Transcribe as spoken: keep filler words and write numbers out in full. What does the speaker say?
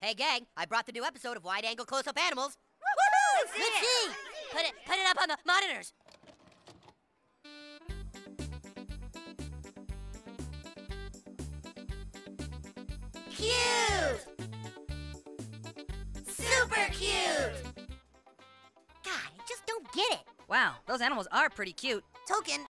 Hey, gang, I brought the new episode of Wide Angle Close-Up Animals. Woohoo! Let's see! Put it, put it up on the monitors. Cute! Super cute! God, I just don't get it. Wow, those animals are pretty cute. Token,